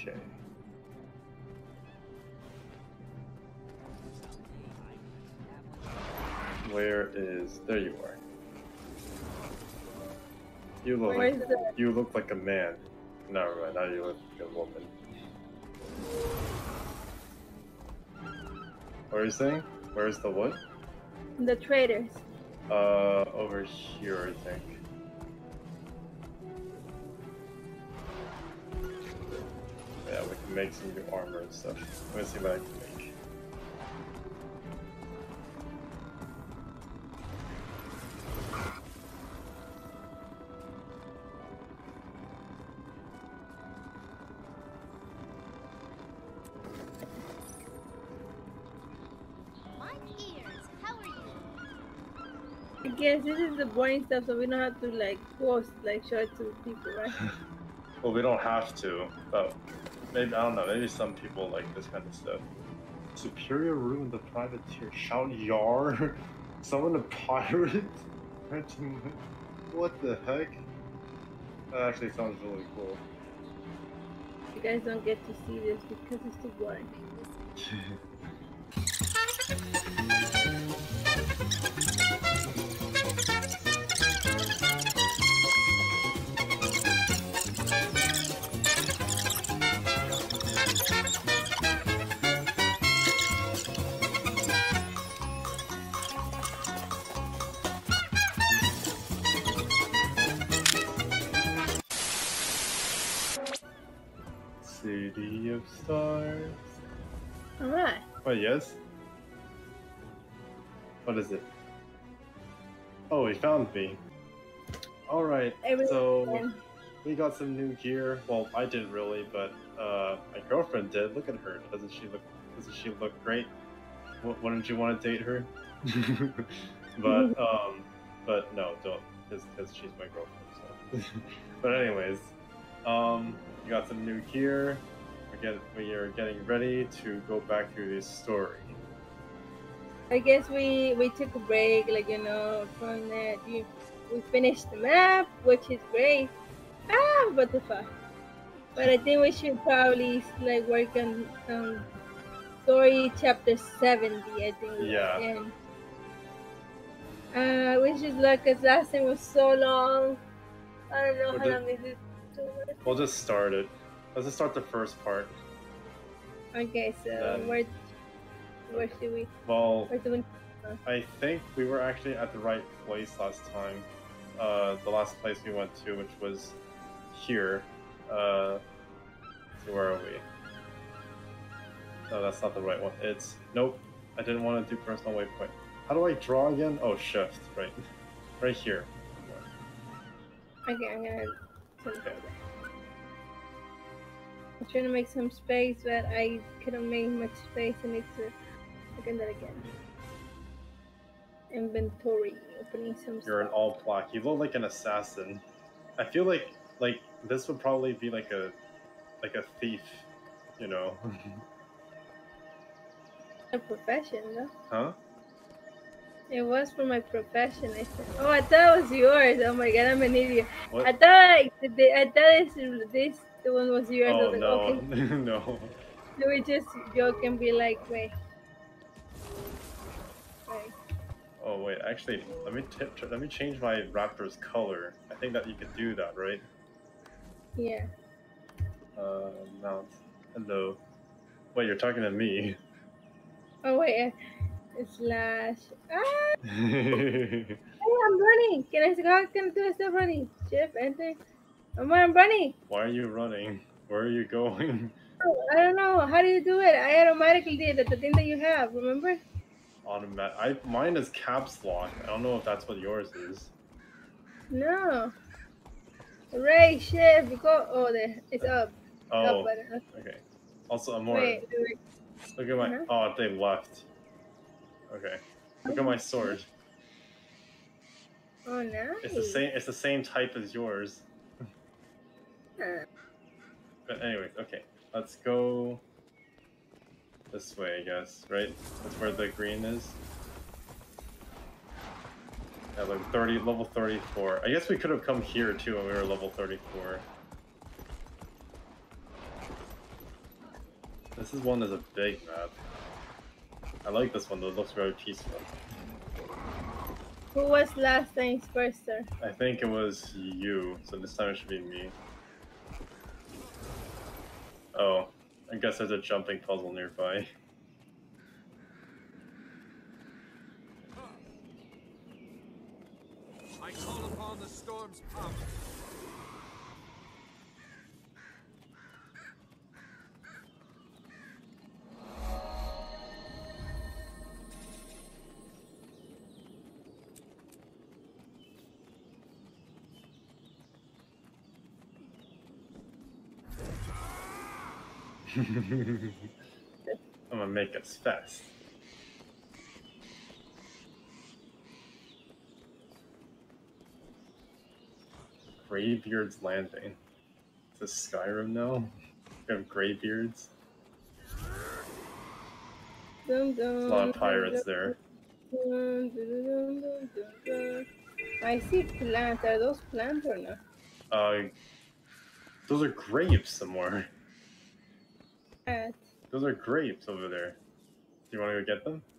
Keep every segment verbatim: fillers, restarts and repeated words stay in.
Okay. Where is... There you are. You look like, you look like a man. No, right, now you look like a woman. What are you saying? Where's the what? The traders. Uh, over here, I think. Yeah, we can make some new armor and stuff. Let me see what I can make. I guess this is the boring stuff, so we don't have to like post, like show it to people, right? Well, we don't have to, but maybe, I don't know, maybe some people like this kind of stuff. Superior ruined the privateer. Shout yar! Someone a pirate? What the heck? That actually sounds really cool. You guys don't get to see this because it's too boring. City of Stars. Alright. Oh, yes? What is it? Oh, he found me. Alright, so we got some new gear. Well, I didn't really, but uh, my girlfriend did. Look at her. Doesn't she look Doesn't she look great? W wouldn't you want to date her? but, um, but no, don't, because she's my girlfriend, so. But anyways, um, we got some new gear. We get we are getting ready to go back through this story. I guess we we took a break, like you know, from that. We, we finished the map, which is great. Ah, what the fuck! But I think we should probably like work on um, story chapter seventy. I think. Yeah. And uh, we should look, cause last time was so long. I don't know We'll how just, long is it. We'll just start it. Let's just start the first part. Okay, so then, where where should we? Well, where do we, uh, I think we were actually at the right place last time. Uh, the last place we went to, which was here. Uh, so where are we? No, that's not the right one. It's nope. I didn't want to do personal waypoint. How do I draw again? Oh, shift. Right, right here. Okay, I'm gonna. Okay. I'm trying to make some space, but I couldn't make much space. I need to look at that again. Inventory, opening some stuff. You're an all black. You look like an assassin. I feel like like this would probably be like a like a thief, you know. A profession, though. Huh? It was for my profession. I said, oh, I thought it was yours. Oh my god, I'm an idiot. What? I thought I, I thought this this the one was yours. Oh I was like, no, okay. no. So we just joke and be like, wait. Wait. Oh wait, actually, let me tip, let me change my raptor's color. I think that you could do that, right? Yeah. Uh, mount. Hello. Wait, you're talking to me. Oh wait. Slash. Ah! Hey, I'm running. Can I go? Can I do I still running? Shift, enter. I'm, I'm running. Why are you running? Where are you going? Oh, I don't know. How do you do it? I automatically did it. The thing that you have, remember? Automatic. I mine is caps lock. I don't know if that's what yours is. No. Hooray! Shift. Go. Oh, there. It's up. Oh. Up button. Okay. Also, I'm more. Wait. wait. Look at my. Uh-huh. Oh, they left. Okay. Look at my sword. Oh, nice. It's the same. It's the same type as yours. Huh. But anyways, okay. Let's go this way, I guess. Right? That's where the green is. Yeah, like thirty, level thirty-four. I guess we could have come here too when we were level thirty-four. This is one that's a big map. I like this one though, it looks very peaceful. Who was last time's first, sir? I think it was you, so this time it should be me. Oh, I guess there's a jumping puzzle nearby. I call upon the storm's power. I'm gonna make us fast. Greybeard's Landing. Is this Skyrim now? We have Greybeards. Dun, dun, There's a lot of pirates dun, there. dun, dun, dun, dun, dun, dun. I see plants. Are those plants or not? Uh, those are grapes somewhere. At. Those are grapes over there. Do you want to go get them?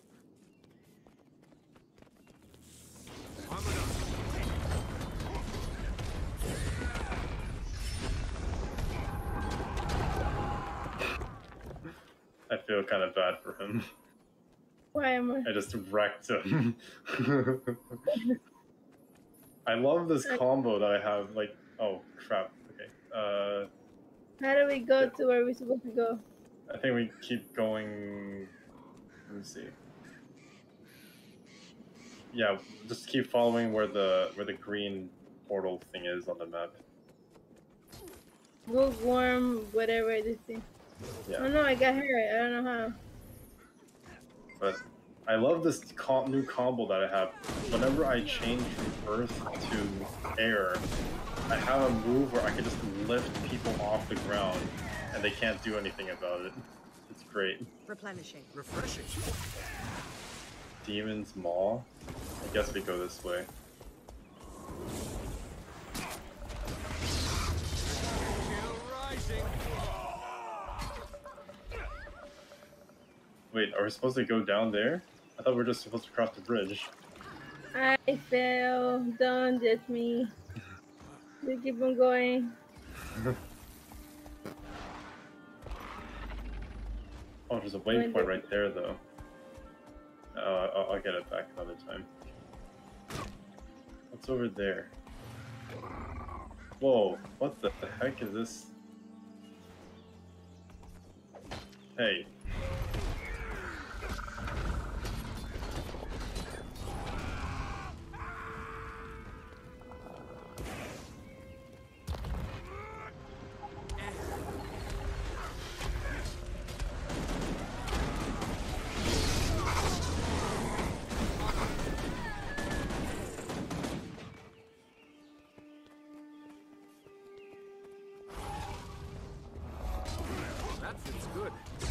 I feel kind of bad for him. Why am I? I just wrecked him. I love this combo that I have. Like, oh crap. Okay. Uh. How do we go to where we're supposed to go? I think we keep going. Let me see. Yeah, just keep following where the where the green portal thing is on the map. Bookworm, whatever this thing. Yeah. Oh no, I got hurt. I don't know how. But I love this com new combo that I have. Whenever I change from earth to air, I have a move where I can just lift people off the ground and they can't do anything about it. It's great. Replenishing. Refreshing. Demon's Maw? I guess we go this way. Wait, are we supposed to go down there? I thought we were just supposed to cross the bridge. I fell. Don't judge me. You keep on going. Oh, there's a waypoint right there, though. Uh, I'll, I'll get it back another time. What's over there? Whoa, what the heck is this? Hey. It's good.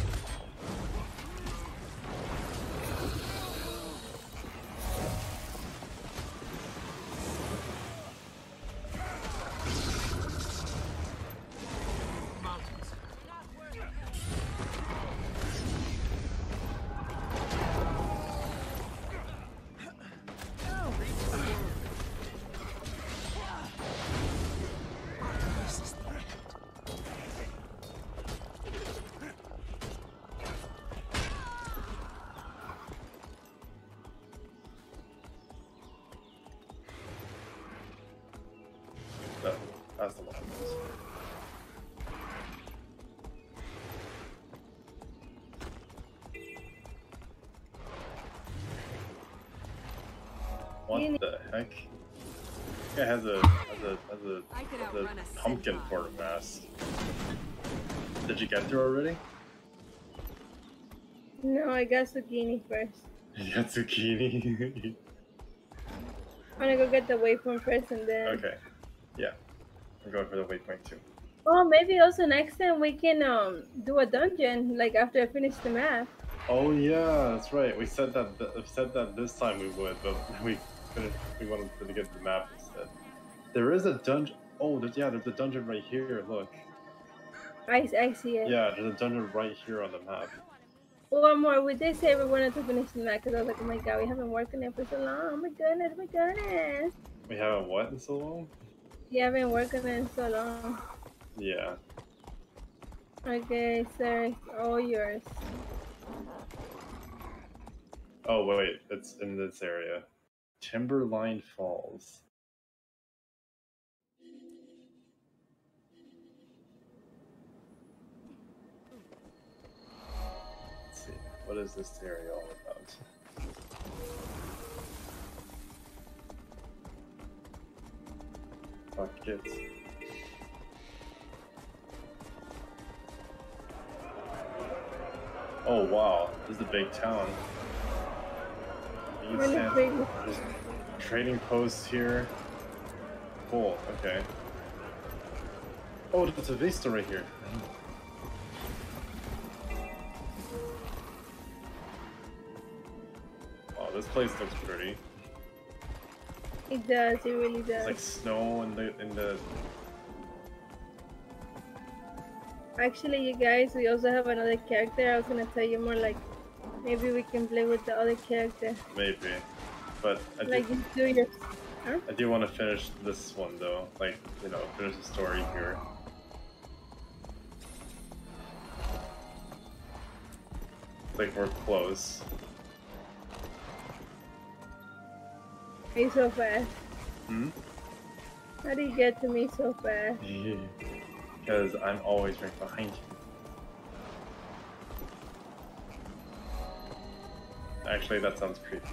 That's the one. What the heck? This guy has a has a has a, has a pumpkin for a mask. Did you get through already? No, I got zucchini first. You got zucchini. I'm gonna go get the waypoint first and then. Okay. Yeah. I'm going for the waypoint too. Oh, maybe also next time we can um do a dungeon like after I finish the map. Oh yeah, that's right. We said that we said that this time we would, but we finished, we wanted to get the map instead. There is a dungeon. Oh, there's, yeah, there's a dungeon right here. Look. I, I see it. Yeah, there's a dungeon right here on the map. One more. We did say we wanted to finish the night because I was like, oh my god, we haven't worked on it for so long. Oh my goodness, oh my goodness. We haven't what in so long? We haven't worked on it in so long. Yeah. Okay, sir, it's all yours. Oh wait, it's in this area. Timberline Falls. Let's see. What is this area all about? Buckets. Oh wow, this is a big town. You can Really stand, big. there's trading posts here. Cool, okay. Oh, there's a vista right here. Wow, this place looks pretty. It does, it really does. It's like snow in the in the Actually, you guys, we also have another character. I was gonna tell you more like maybe we can play with the other character. maybe. But I do, Like you do your huh? I do want to finish this one though. Like, you know, finish the story here. Like we're close. Me so fast. Hmm? How do you get to me so fast? Because I'm always right behind you. Actually, that sounds creepy.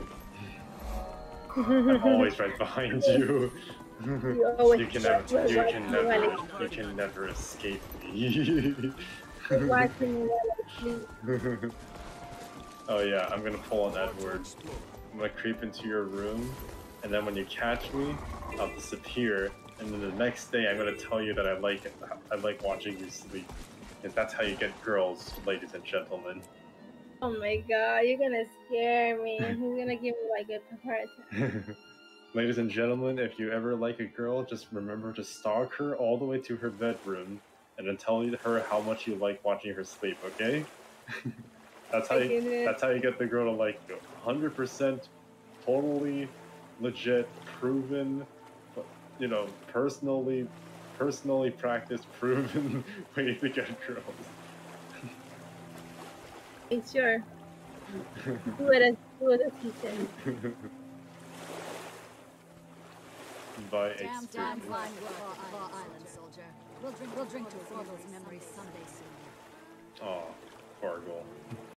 I'm always right behind you. You always you can never, you can never, you can never escape me. You're watching me while I sleep. Oh yeah, I'm gonna pull on Edward. I'm gonna creep into your room, and then when you catch me, I'll disappear. And then the next day, I'm gonna tell you that I like it. I like watching you sleep. Because that's how you get girls, ladies and gentlemen. Oh my god, you're gonna scare me. He's gonna give me like a heart attack. Ladies and gentlemen, if you ever like a girl, just remember to stalk her all the way to her bedroom, and then tell her how much you like watching her sleep. Okay? that's how. You, that's how you get the girl to like you. one hundred percent, totally legit, proven. You know, personally, personally practiced, proven way to get girls. Hey, sure. Do it as do it as he said. By Damn, experience. damn flying island soldier. We'll drink, we'll drink to all those memories someday soon. Oh, Fargle.